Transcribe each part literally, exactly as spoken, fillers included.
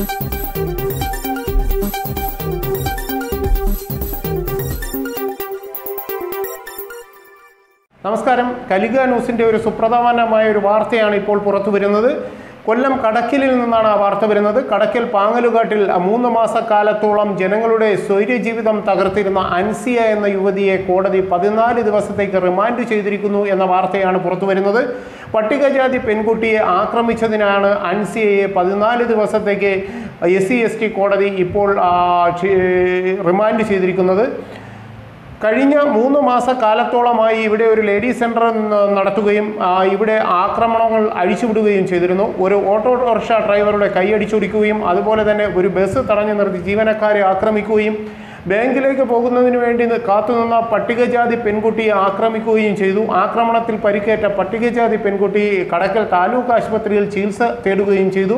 നമസ്കാരം. കലിക ന്യൂസിൻ്റെ ഒരു സുപ്രധാനമായ ഒരു വാർത്തയാണ് ഇപ്പോൾ പുറത്തു വരുന്നത്. കൊല്ലം കടക്കലിൽ നിന്നാണ് ആ വാർത്ത വരുന്നത്. കടക്കൽ പാങ്ങലുകാട്ടിൽ മൂന്ന് മാസക്കാലത്തോളം ജനങ്ങളുടെ സ്വൈര്യജീവിതം തകർത്തിരുന്ന അൻസിയ എന്ന യുവതിയെ കോടതി പതിനാല് ദിവസത്തേക്ക് റിമാൻഡ് ചെയ്തിരിക്കുന്നു എന്ന വാർത്തയാണ് പുറത്തു വരുന്നത്. പട്ടികജാതി പെൺകുട്ടിയെ ആക്രമിച്ചതിനാണ് അൻസിയയെ പതിനാല് ദിവസത്തേക്ക് എസ് സി എസ് ടി കോടതി ഇപ്പോൾ റിമാൻഡ് ചെയ്തിരിക്കുന്നത്. കഴിഞ്ഞ മൂന്ന് മാസക്കാലത്തോളമായി ഇവിടെ ഒരു ലേഡീസ് സെൻറ്റർ നടത്തുകയും ഇവിടെ ആക്രമണങ്ങൾ അഴിച്ചുവിടുകയും ചെയ്തിരുന്നു. ഒരു ഓട്ടോറിക്ഷ ഡ്രൈവറുടെ കൈയടിച്ചൊടിക്കുകയും അതുപോലെ തന്നെ ഒരു ബസ് തടഞ്ഞു നിർത്തി ജീവനക്കാരെ ആക്രമിക്കുകയും ബാങ്കിലേക്ക് പോകുന്നതിന് വേണ്ടി കാത്തുനിന്ന പട്ടികജാതി പെൺകുട്ടിയെ ആക്രമിക്കുകയും ചെയ്തു. ആക്രമണത്തിൽ പരിക്കേറ്റ പട്ടികജാതി പെൺകുട്ടി കടക്കൽ താലൂക്ക് ആശുപത്രിയിൽ ചികിത്സ തേടുകയും ചെയ്തു.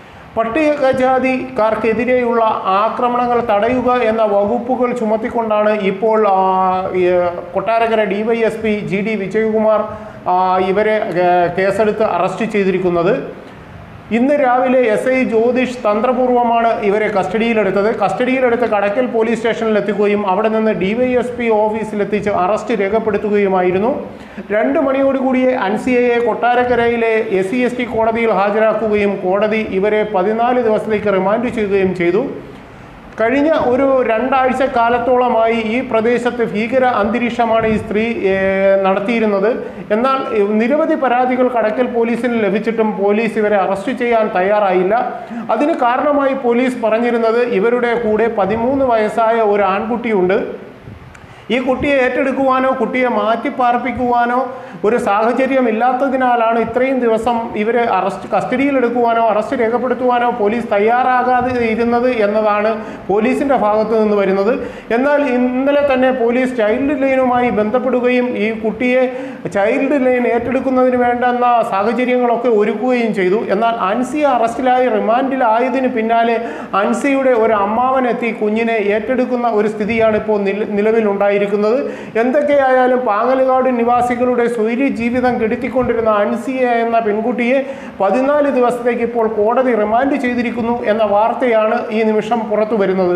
പട്ടികജാതിക്കാർക്കെതിരെയുള്ള ആക്രമണങ്ങൾ തടയുക എന്ന വകുപ്പുകൾ ചുമത്തിക്കൊണ്ടാണ് ഇപ്പോൾ Kottarakkara D Y S P G D Vijayakumar ഇവരെ കേസെടുത്ത് അറസ്റ്റ് ചെയ്തിരിക്കുന്നത്. ഇന്ന് രാവിലെ എസ് ഐ ജ്യോതിഷ് തന്ത്രപൂർവ്വമാണ് ഇവരെ കസ്റ്റഡിയിലെടുത്തത്. കസ്റ്റഡിയിലെടുത്ത് കടക്കൽ പോലീസ് സ്റ്റേഷനിൽ എത്തിക്കുകയും അവിടെ നിന്ന് ഡി വൈ എസ് പി ഓഫീസിലെത്തിച്ച് അറസ്റ്റ് രേഖപ്പെടുത്തുകയുമായിരുന്നു. രണ്ട് മണിയോടുകൂടിയേ അൻസിയയെ കൊട്ടാരക്കരയിലെ എസ് സി എസ് ടി കോടതിയിൽ ഹാജരാക്കുകയും കോടതി ഇവരെ പതിനാല് ദിവസത്തേക്ക് റിമാൻഡ് ചെയ്യുകയും ചെയ്തു. കഴിഞ്ഞ ഒരു രണ്ടാഴ്ച കാലത്തോളമായി ഈ പ്രദേശത്ത് ഭീകര അന്തരീക്ഷമാണ് ഈ സ്ത്രീ നടത്തിയിരുന്നത്. എന്നാൽ നിരവധി പരാതികൾ കടക്കൽ പോലീസിന് ലഭിച്ചിട്ടും പോലീസ് ഇവരെ അറസ്റ്റ് ചെയ്യാൻ തയ്യാറായില്ല. അതിന് കാരണമായി പോലീസ് പറഞ്ഞിരുന്നത് ഇവരുടെ കൂടെ പതിമൂന്ന് വയസ്സായ ഒരു ആൺകുട്ടിയുണ്ട്. ഈ കുട്ടിയെ ഏറ്റെടുക്കുവാനോ കുട്ടിയെ മാറ്റിപ്പാർപ്പിക്കുവാനോ ഒരു സാഹചര്യം ഇല്ലാത്തതിനാലാണ് ഇത്രയും ദിവസം ഇവരെ അറസ്റ്റ് കസ്റ്റഡിയിലെടുക്കുവാനോ അറസ്റ്റ് രേഖപ്പെടുത്തുവാനോ പോലീസ് തയ്യാറാകാതെ ഇരുന്നത് എന്നതാണ് പോലീസിൻ്റെ ഭാഗത്തു നിന്ന് വരുന്നത്. എന്നാൽ ഇന്നലെ തന്നെ പോലീസ് ചൈൽഡ് ലൈനുമായി ബന്ധപ്പെടുകയും ഈ കുട്ടിയെ ചൈൽഡ് ലൈൻ ഏറ്റെടുക്കുന്നതിന് വേണ്ടുന്ന സാഹചര്യങ്ങളൊക്കെ ഒരുക്കുകയും ചെയ്തു. എന്നാൽ അൻസിയ അറസ്റ്റിലായി റിമാൻഡിലായതിന് പിന്നാലെ അൻസിയുടെ ഒരു അമ്മാവനെത്തി കുഞ്ഞിനെ ഏറ്റെടുക്കുന്ന ഒരു സ്ഥിതിയാണ് ഇപ്പോൾ നിലവിലുണ്ടായിരിക്കുന്നത്. എന്തൊക്കെയായാലും പാങ്ങലുകാട് നിവാസികളുടെ സ്വൈര്യ ജീവിതം കെടുത്തിക്കൊണ്ടിരുന്ന അൻസിയ എന്ന പെൺകുട്ടിയെ പതിനാല് ദിവസത്തേക്ക് ഇപ്പോൾ കോടതി റിമാൻഡ് ചെയ്തിരിക്കുന്നു എന്ന വാർത്തയാണ് ഈ നിമിഷം പുറത്തു വരുന്നത്.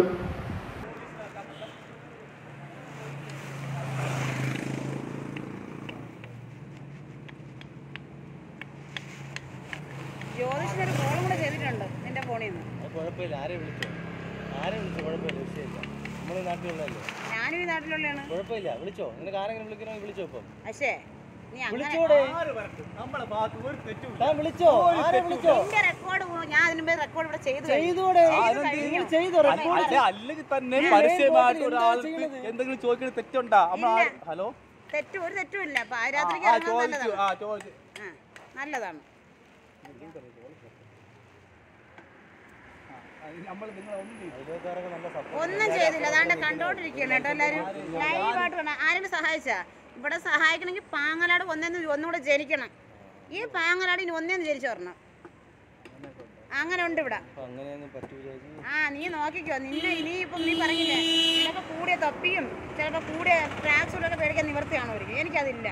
ഞാനും ഈ നാട്ടിലുള്ളതാണ്. കുഴപ്പമില്ല, വിളിച്ചോ. നിനക്ക് ആരെങ്കിലും വിളിക്കണോ വിളിച്ചോ. ഇപ്പം പക്ഷേ വിളിച്ചോടെ വിളിച്ചോ ആരെ വിളിച്ചോ. റെക്കോർഡ് ഞാൻ അതിന് മുമ്പ് റെക്കോർഡ് ഇവിടെ ചെയ്തു ചെയ്തോടെ ചെയ്തോ. അല്ലെങ്കിൽ തന്നെ പരസ്യമായിട്ട് ഒരാൾക്ക് എന്തെങ്കിലും ചോദിക്കുന്നത് തെറ്റുണ്ടാ? ഹലോ, തെറ്റും ഒരു തെറ്റും ഇല്ല. രാത്രിക്ക് നല്ലതാണ്. ഒന്നും ചെയ്തില്ല. അതാണ്ട് കണ്ടോണ്ടിരിക്കുകയാണ് കേട്ടോ എല്ലാവരും ലൈവായിട്ട് വേണം. ആരെങ്കിലും സഹായിച്ചാ ഇവിടെ സഹായിക്കണമെങ്കിൽ പാങ്ങലാട് ഒന്നേന്ന് ഒന്നുകൂടെ ജനിക്കണം. ഈ പാങ്ങലാട് ഇനി ഒന്നേന്ന് ജനിച്ചു വരണം. അങ്ങനെ ഉണ്ട് ഇവിടെ. ആ നീ നോക്കിക്കോ. നിന്നെ ഇനിയിപ്പം നീ പറഞ്ഞില്ലേ ചിലപ്പോ കൂടിയ തൊപ്പിയും ചിലപ്പോ കൂടിയ ട്രാക്സൂട്ടൊക്കെ പേടിക്കാൻ നിവർത്തിയാണോ അവർക്ക്? എനിക്കതില്ല.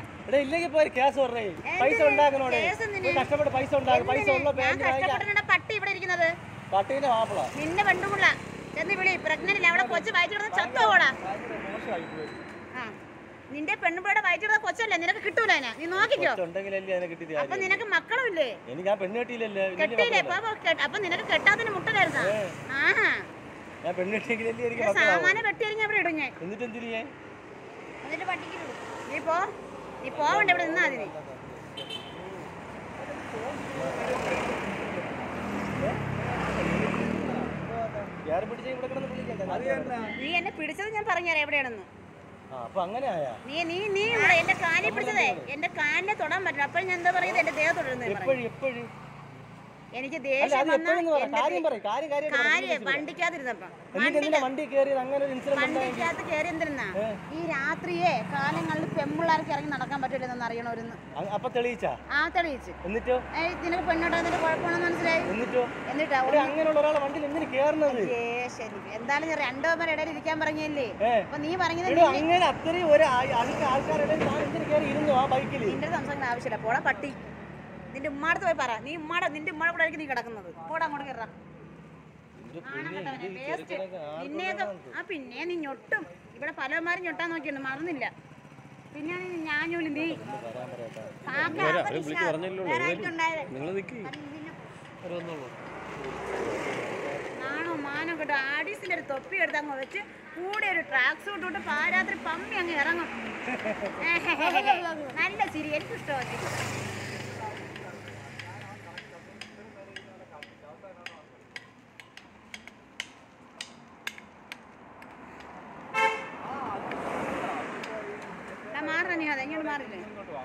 പട്ടി ഇവിടെ ഇരിക്കുന്നത് നിന്റെ പെണ്ണുമുള്ള ചെന്ന് വിളി. പ്രഗ്നന്റ് അവിടെ കൊച്ചു വായിച്ചിടുന്ന ചത്തോടാ. ആ നിന്റെ പെണ്ണുമ്പയുടെ വയറ്റിടുന്ന കൊച്ചല്ലേ, നിനക്ക് കിട്ടൂല. നീ നോക്കിക്കോ. അപ്പൊ നിനക്ക് മക്കളും ഇല്ലേ? കെട്ടിയില്ലേ? അപ്പൊ നിനക്ക് കെട്ടാത്തിന് മുട്ടലായിരുന്നോ? ആഹാ സാമാനം വെട്ടിയെങ്കിൽ അവിടെ ഇടും ഞാൻ. എന്നിട്ട് പട്ടിക്ക് നീ പോ. നീ പോവണ്ട ഇവിടെ നിന്നാ അതിന്. നീ എന്നെ പിടിച്ചത് ഞാൻ പറഞ്ഞുതരാം എവിടെയാണെന്ന്. നീ നീ നീ എന്റെ കാലിൽ പിടിച്ചതേ എന്റെ കാലിനെ തൊടാൻ പറ്റില്ല. അപ്പോൾ ഞാൻ എന്താ പറയുന്നത് എന്റെ ദേഹം തുടരുന്നത്. എനിക്ക് ദേഷ്യം വണ്ടിക്കകത്തിരുന്നപ്പോ വണ്ടിക്കകത്ത് കയറി എന്തിരുന്നാ ഈ രാത്രിയെ കാലങ്ങളിൽ പെമ്പിള്ളാർക്ക് ഇറങ്ങി നടക്കാൻ പറ്റില്ലെന്ന് അറിയണോരുന്ന്. ആ തെളിയിച്ചു. നിനക്ക് പെണ്ണോട്ടാ കുഴപ്പമാണെന്ന് മനസ്സിലായി. എന്നിട്ടാ ശരി എന്തായാലും ഞാൻ രണ്ടോ പേരെ ഇടയിൽ ഇരിക്കാൻ പറഞ്ഞല്ലേ. അപ്പൊ നീ പറഞ്ഞത് നിന്റെ സംസാരിക്കുന്ന ആവശ്യമില്ല. പോടാ പട്ടി. നിന്റെ ഉമ്മാടത്ത് പോയി പറ. നീ ഉമ്മാടെ നിന്റെ ഉമ്മാടെ കൂടെ ആയിരിക്കും നീ കിടക്കുന്നത്. പോടാ അങ്ങോട്ട് കയറാം. വേസ്റ്റ് പിന്നെയൊക്കെ ആ പിന്നെ നീ ഞൊട്ടും ഇവിടെ പലമാരും ഞൊട്ടാൻ നോക്കിയുണ്ട് മറന്നില്ല പിന്നെ ഞാഞ്ഞൂല് നീ നാണോ മാനോ കേട്ടോ ആഡീസിന്റെ ഒരു തൊപ്പി എടുത്ത് അങ്ങ് വെച്ച് കൂടെ ഒരു ട്രാക്ക് സൂട്ട് ഇട്ട് പാരാത്രി പമ്മി അങ്ങ് ഇറങ്ങും നല്ല ചിരി എനിക്കിഷ്ടമാണ് മാറാ നീ അതെ ഇങ്ങോട്ട് മാറില്ലേ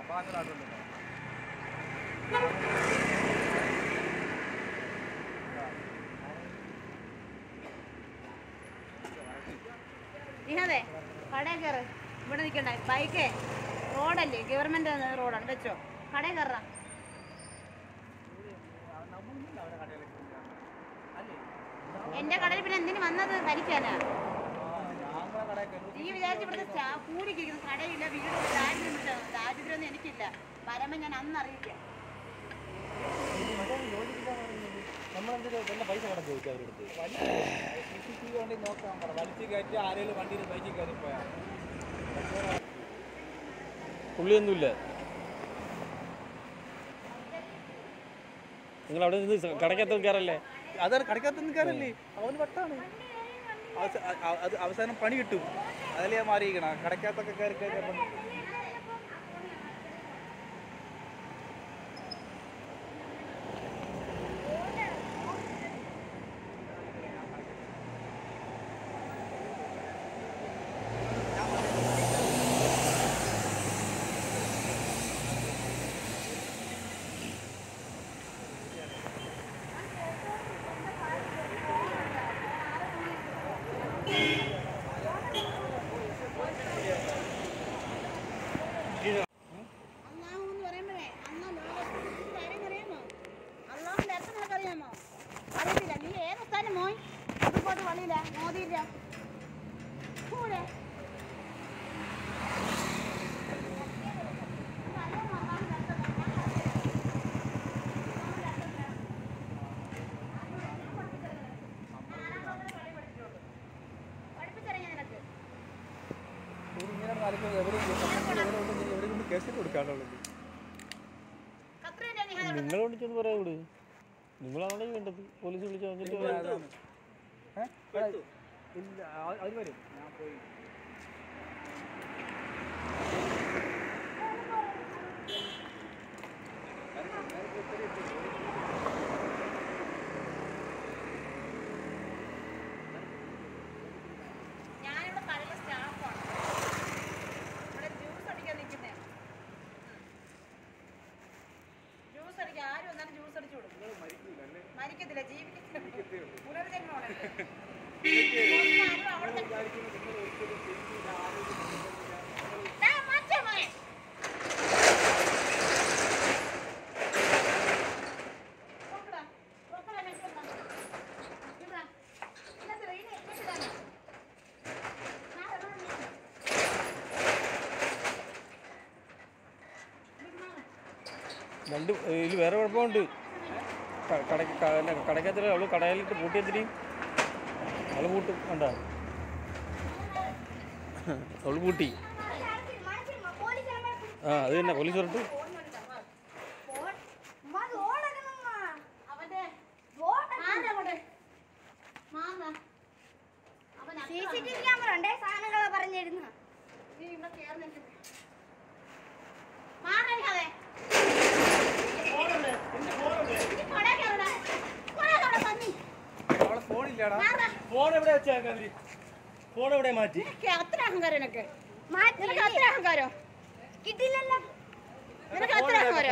നീഹതെ കടയിൽ കയറ് ഇവിടെ നിൽക്കണ്ട ബൈക്കേ റോഡല്ലേ ഗവൺമെന്റ് റോഡാണ് വെച്ചോ കടയിൽ കയറാം എന്റെ കടയിൽ പിന്നെ എന്തിനു വന്നത് ഭരിക്കാനാ നീ വിചാരിച്ച ഇവിടുത്തെ കൂടിക്കിരിക്കുന്ന കടയില്ല വീട് ദാരിദ്ര്യം ദാരിദ്ര്യമൊന്നും എനിക്കില്ല വരുമ്പോ ഞാൻ അന്ന് അറിയിക്കാം പുള്ളിയൊന്നുമില്ല നിങ്ങൾ അവിടെ നിന്ന് കടക്കകത്ത് കയറല്ലേ അതാണ് കടക്കകത്ത് നിൽക്കാറല്ലേ അവന് വട്ടാണ് അത് അവസാനം പണി കിട്ടും അതല്ലേ ഞാൻ മാറിയിരിക്കണം കടക്കകത്തൊക്കെ കയറി കയറി നിങ്ങളോട് ചെന്ന് പറയാ ഇവിടെ നിങ്ങളാണ് വേണ്ടത് പോലീസ് വിളിച്ചു വന്നിട്ട് മരിക്കത്തില്ല ജീവിക്കത്തില്ല പുനർജന്മമാണ് രണ്ട് ഇതിൽ വേറെ കുഴപ്പമുണ്ട് കടക്കത്തില്ല അവള് കടയിലിട്ട് പൂട്ടിയെത്തിരി അവള് പൂട്ടും വേണ്ട അവള് പൂട്ടി ആ അത് തന്നെ പോലീസ് പറഞ്ഞിട്ട് ഫോൺ എവിടെ വെച്ചേക്കാ ഫോൺ എവിടെ മാറ്റി അത്ര അഹങ്കാരം എനക്ക് നിനക്ക് അത്ര അഹങ്കാരം കിട്ടില്ലല്ലോ നിനക്ക് അത്ര അഹങ്കാരം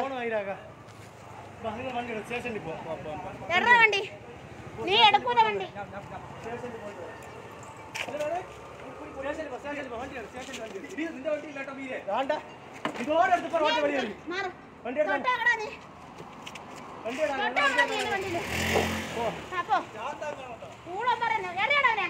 വണ്ടി സ്റ്റേഷനിൽ എടാ വണ്ടി നീ എടുക്കൂല വണ്ടി അപ്പൊ കൂടെ പറയുന്നു എറിയടവനെ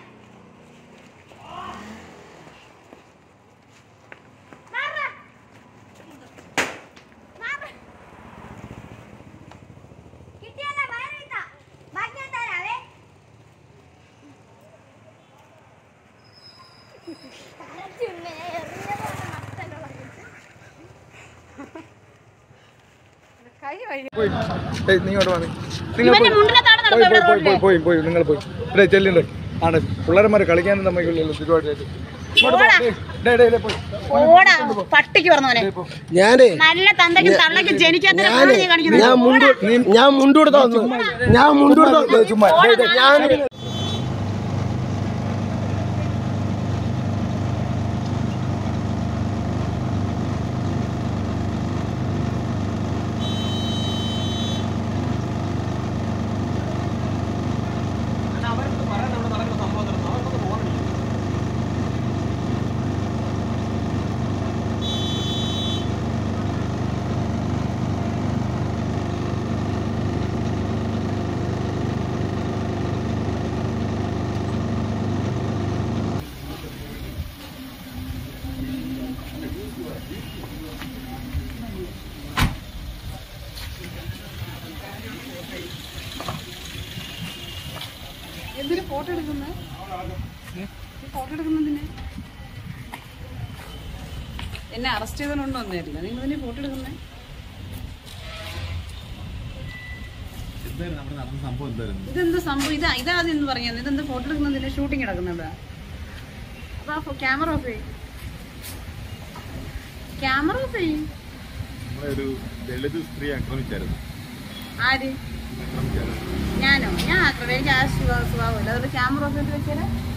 പോയി പോയി നിങ്ങൾ പോയി ഇവിടെ ചെല്ലിണ്ടേ ആണ് പിള്ളേരന്മാര് കളിക്കാനും നമ്മൾക്കുള്ളൂ ചുറ്റുപാടായിട്ട് പട്ടിക്ക് പറഞ്ഞോനെ ഞാനേ നല്ല തന്തയ്ക്കും തള്ളയ്ക്കും ജനിക്കാത്ത ഞാൻ മുണ്ടു ഞാൻ മുണ്ടുകൊടുത്താ ഞാൻ മുണ്ടുകൊടുത്താ ചുമ്മാ ഞാൻ എന്തിനാ ഫോട്ടോ എടുക്കുന്നത്? ഫോട്ടോ എടുക്കുന്നതിന് എന്നെ അറസ്റ്റ് ചെയ്തോണ്ടോ വന്നില്ല. നിങ്ങൾ ഇതിന് ഫോട്ടോ എടുക്കുന്നേ? ഇതെന്ത് സംഭവം? ഇതാ ഇതാദ്യം എന്ന് പറഞ്ഞത് ഇതെന്ത് ഫോട്ടോ എടുക്കുന്നതിന് ഷൂട്ടിങ് കിടക്കുന്നത്? അപ്പൊ ക്യാമറ ഓഫ് ചെയ്യും. ക്യാമറ ഓഫ് ചെയ്യും. ഒരു ദളിത് സ്ത്രീ ആക്രമിച്ചായിരുന്നു. ആര്? ഞാനോ? ഞാൻ ആക്രമം. എനിക്ക് ആ സ്വഭാവമില്ല. അതുകൊണ്ട് ക്യാമറ ഓഫ് ചെയ്ത് വെച്ചാൽ